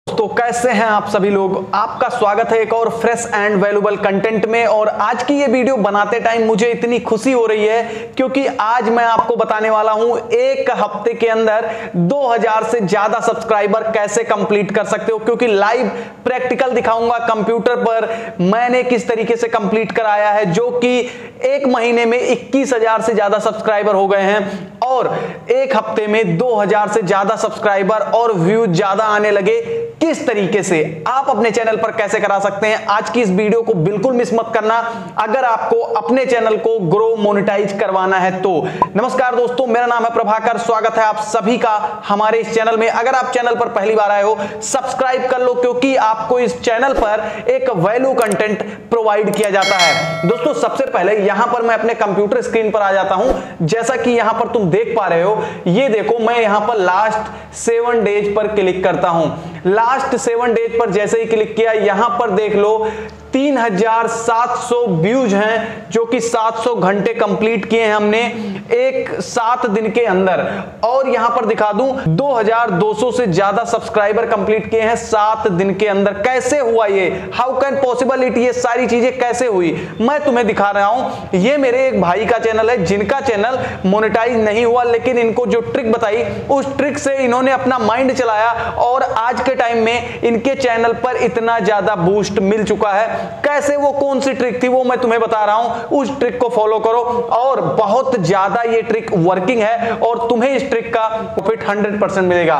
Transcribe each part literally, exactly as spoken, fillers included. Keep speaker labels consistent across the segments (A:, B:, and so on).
A: तो कैसे हैं आप सभी लोग। आपका स्वागत है एक और फ्रेश एंड वैल्यूएबल कंटेंट में। और आज की ये वीडियो बनाते टाइम मुझे इतनी खुशी हो रही है क्योंकि आज मैं आपको बताने वाला हूं एक हफ्ते के अंदर दो हज़ार से ज्यादा सब्सक्राइबर कैसे कंप्लीट कर सकते हो। क्योंकि लाइव प्रैक्टिकल दिखाऊंगा कंप्यूटर पर मैंने किस तरीके से कंप्लीट कराया है, जो कि एक महीने में इक्कीस हज़ार से ज्यादा सब्सक्राइबर हो गए हैं और एक हफ्ते में दो हज़ार से ज्यादा सब्सक्राइबर और व्यूज ज्यादा आने लगे। किस तरीके से आप अपने चैनल पर कैसे करा सकते हैं, आज की इस वीडियो को बिल्कुल मिस मत करना अगर आपको अपने चैनल को ग्रो मोनेटाइज करवाना है तो। नमस्कार दोस्तों, मेरा नाम है प्रभाकर, स्वागत है आप सभी का हमारे इस चैनल में। अगर आप चैनल पर पहली बार आए हो सब्सक्राइब कर लो क्योंकि आपको इस चैनल पर एक वैल्यू कंटेंट प्रोवाइड किया जाता है। दोस्तों सबसे पहले यहां पर मैं अपने कंप्यूटर स्क्रीन पर आ जाता हूं। जैसा कि यहां पर तुम देख पा रहे हो, ये देखो मैं यहां पर लास्ट सेवन डेज पर क्लिक करता हूं। लास्ट सेवन डेज पर जैसे ही क्लिक किया, यहां पर देख लो तीन हजार सात सौ व्यूज हैं, जो कि सात सौ घंटे कंप्लीट किए हैं हमने एक सात दिन के अंदर। और यहां पर दिखा दूं दो हज़ार दो सौ से ज्यादा सब्सक्राइबर कंप्लीट किए हैं सात दिन के अंदर। कैसे हुआ ये, हाउ कैन पॉसिबल इट, ये सारी चीजें कैसे हुई मैं तुम्हें दिखा रहा हूं। ये मेरे एक भाई का चैनल है जिनका चैनल मोनेटाइज नहीं हुआ, लेकिन इनको जो ट्रिक बताई उस ट्रिक से इन्होंने अपना माइंड चलाया और आज के टाइम में इनके चैनल पर इतना ज्यादा बूस्ट मिल चुका है। कैसे, वो कौन सी ट्रिक थी वो मैं तुम्हें बता रहा हूं। उस ट्रिक को फॉलो करो और बहुत ज्यादा ये ट्रिक वर्किंग है और तुम्हें इस ट्रिक का प्रॉफिट हंड्रेड परसेंट मिलेगा।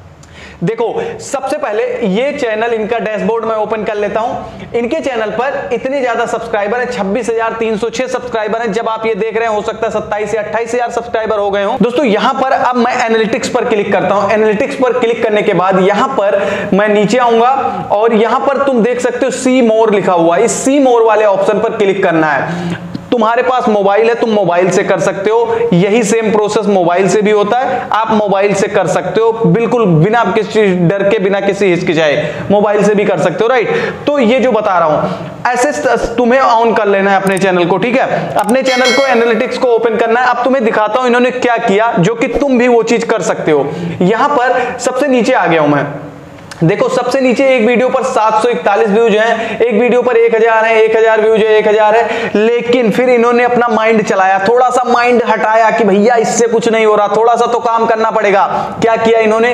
A: देखो सबसे पहले ये चैनल, इनका डैशबोर्ड मैं ओपन कर लेता हूं। इनके चैनल पर इतने ज्यादा सब्सक्राइबर है, छब्बीस हज़ार तीन सौ छह सब्सक्राइबर हैं। जब आप ये देख रहे हैं हो सकता है सत्ताईस से अट्ठाईस हज़ार सब्सक्राइबर हो गए हो। दोस्तों यहां पर अब मैं एनालिटिक्स पर क्लिक करता हूं। एनालिटिक्स पर क्लिक करने के बाद यहां पर मैं नीचे आऊंगा और यहां पर तुम देख सकते हो सी मोर लिखा हुआ है। इस सी मोर वाले ऑप्शन पर क्लिक करना है। तुम्हारे पास मोबाइल है, तुम मोबाइल से कर सकते हो। यही सेम प्रोसेस मोबाइल से भी होता है, आप मोबाइल से कर सकते हो बिल्कुल बिना किसी डर के, बिना किसी हिचकिचाए मोबाइल से भी कर सकते हो। राइट, तो ये जो बता रहा हूं ऐसे तुम्हें ऑन कर लेना है अपने चैनल को। ठीक है, अपने चैनल को एनालिटिक्स को ओपन करना है। अब तुम्हें दिखाता हूं इन्होंने क्या किया जो कि तुम भी वो चीज कर सकते हो। यहां पर सबसे नीचे आ गया हूं मैं। देखो सबसे नीचे एक वीडियो पर सात सौ इकतालीस व्यूज हैं, एक वीडियो पर एक हज़ार है, एक हज़ार व्यूज है, एक हज़ार है। लेकिन फिर इन्होंने अपना माइंड चलाया, थोड़ा सा माइंड हटाया कि भैया इससे कुछ नहीं हो रहा, थोड़ा सा तो काम करना पड़ेगा। क्या किया इन्होंने,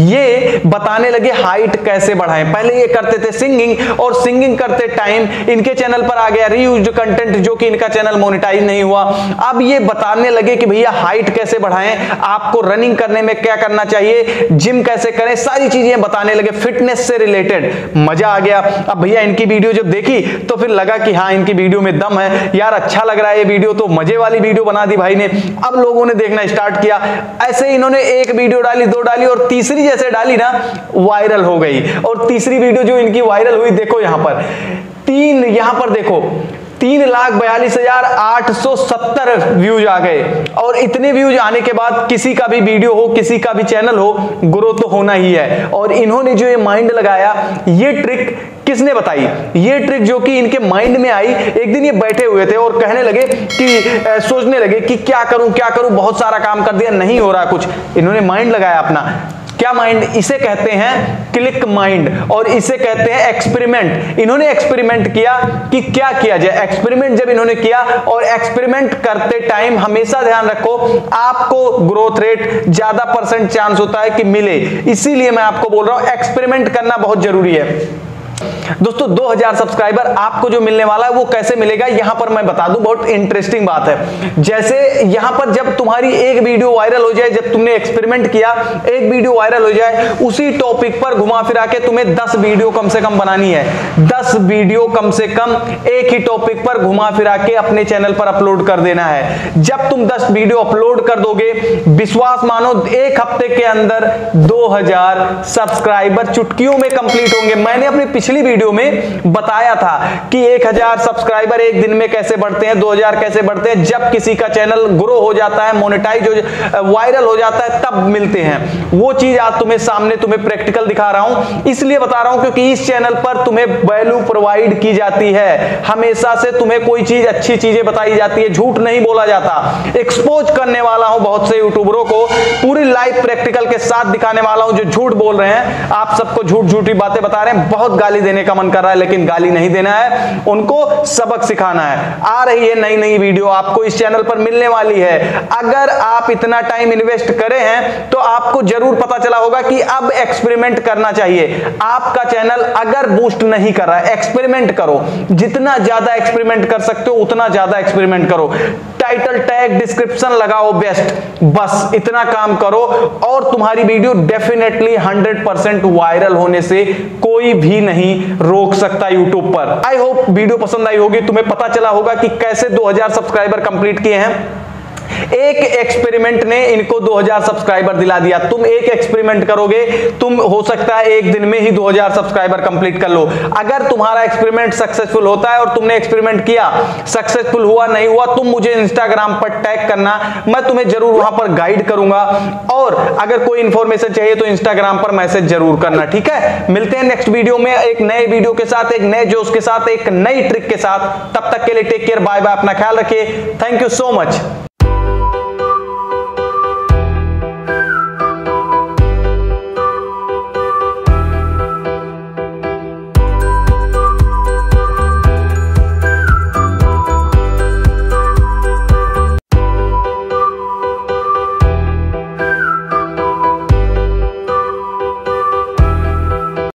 A: ये बताने लगे हाइट कैसे बढ़ाएं। पहले ये करते थे सिंगिंग और सिंगिंग करते टाइम इनके चैनल पर आ गया रीयूज्ड कंटेंट, जो कि इनका चैनल मोनेटाइज नहीं हुआ। अब ये बताने लगे कि भैया हाइट कैसे बढ़ाएं, आपको रनिंग करने में क्या करना चाहिए, जिम कैसे करें, सारी चीजें बताने लगे फिटनेस से रिलेटेड। मजा आ गया। अब भैया इनकी वीडियो जब देखी तो फिर लगा कि हाँ इनकी वीडियो में दम है यार, अच्छा लग रहा है ये वीडियो, तो मजे वाली वीडियो बना दी भाई ने। अब लोगों ने देखना स्टार्ट किया। ऐसे इन्होंने एक वीडियो डाली, दो डाली और तीसरी जैसे डाली ना वायरल हो गई। और तीसरी वीडियो जो इनकी वायरल हुई, देखो यहां पर तीन, यहां पर देखो तीन लाख बयालीस हजार आठ सौ सत्तर व्यूज आ गए। और इतने व्यूज आने के बाद किसी का भी वीडियो हो, किसी का भी चैनल हो, ग्रो तो होना ही है। और इन्होंने जो ये माइंड लगाया, ये ट्रिक किसने बताई, ये ट्रिक जो कि इनके माइंड में आई। एक दिन ये बैठे हुए थे और कहने लगे कि ए, सोचने लगे कि क्या करूं क्या करूं, बहुत सारा काम कर दिया, नहीं हो रहा कुछ। इन्होंने माइंड लगाया अपना। क्या माइंड, इसे कहते हैं क्लिक माइंड और इसे कहते हैं एक्सपेरिमेंट। इन्होंने एक्सपेरिमेंट किया कि क्या किया जाए। एक्सपेरिमेंट जब इन्होंने किया, और एक्सपेरिमेंट करते टाइम हमेशा ध्यान रखो आपको ग्रोथ रेट ज्यादा परसेंट चांस होता है कि मिले। इसीलिए मैं आपको बोल रहा हूं एक्सपेरिमेंट करना बहुत जरूरी है। दोस्तों दो हज़ार सब्सक्राइबर आपको जो मिलने वाला है वो कैसे मिलेगा, यहां पर मैं बता दूं, बहुत इंटरेस्टिंग बात है। जैसे यहां पर जब तुम्हारी एक वीडियो वायरल हो जाए, जब तुमने एक्सपेरिमेंट किया, एक वीडियो वायरल हो जाए, उसी टॉपिक पर घुमा फिरा के तुम्हें दस वीडियो कम से कम बनानी है। दस वीडियो कम से कम एक ही टॉपिक पर घुमा फिरा के अपने चैनल पर अपलोड कर देना है। जब तुम दस वीडियो अपलोड कर दोगे, विश्वास मानो एक हफ्ते के अंदर दो हज़ार सब्सक्राइबर चुटकियों में कंप्लीट होंगे। मैंने अपने पिछली वीडियो में बताया था कि एक हज़ार सब्सक्राइबर एक दिन में कैसे बढ़ते हैं, दो हज़ार कैसे बढ़ते हैं। जब किसी का चैनल ग्रो हो जाता है, मोनेटाइज हो, वायरल हो जाता है, तब मिलते हैं। वो चीज आज तुम्हें सामने तुम्हें प्रैक्टिकल दिखा रहा हूं। इसलिए बता रहा हूं क्योंकि इस चैनल पर तुम्हें वैल्यू प्रोवाइड की जाती है। हमेशा से तुम्हें कोई चीज, अच्छी चीजें बताई जाती है, झूठ नहीं बोला जाता। एक्सपोज करने वाला हूं बहुत से यूट्यूबरों को, पूरी लाइव प्रैक्टिकल के साथ दिखाने वाला हूं जो झूठ बोल रहे हैं। आप सबको झूठ झूठी बातें बता रहे हैं, बहुत गाली देने का मन कर रहा है, लेकिन गाली नहीं देना है, उनको सबक सिखाना है। आ रही है नई नई वीडियो आपको इस चैनल पर मिलने वाली है। अगर आप इतना टाइम इन्वेस्ट करे हैं तो आपको जरूर पता चला होगा कि अब एक्सपेरिमेंट करना चाहिए। आपका चैनल अगर बूस्ट नहीं कर रहा है, एक्सपेरिमेंट करो। जितना ज्यादा एक्सपेरिमेंट कर सकते हो उतना ज्यादा एक्सपेरिमेंट करो। टाइटल टैग डिस्क्रिप्शन लगाओ बेस्ट, बस इतना काम करो और तुम्हारी video definitely hundred percent viral होने से कोई भी नहीं रोक सकता यूट्यूब पर। आई होप वीडियो पसंद आई होगी, तुम्हें पता चला होगा कि कैसे दो हज़ार सब्सक्राइबर कंप्लीट किए हैं। एक एक्सपेरिमेंट ने इनको दो हज़ार सब्सक्राइबर दिला दिया। तुम एक एक्सपेरिमेंट करोगे, तुम हो सकता है एक दिन में ही दो हज़ार सब्सक्राइबर कंप्लीट कर लो। अगर तुम्हारा एक्सपेरिमेंट सक्सेसफुल होता है और तुमने एक्सपेरिमेंट किया, सक्सेसफुल हुआ नहीं हुआ, तुम मुझे इंस्टाग्राम पर टैग करना, मैं तुम्हें जरूर वहां पर गाइड करूंगा। और अगर कोई इंफॉर्मेशन चाहिए तो इंस्टाग्राम पर मैसेज जरूर करना, ठीक है। मिलते हैं नेक्स्ट वीडियो में एक नए वीडियो के साथ, एक नए जोश के साथ, एक नई ट्रिक के साथ। तब तक के लिए टेक केयर, बाय बाय, अपना ख्याल रखिए। Thank you so much.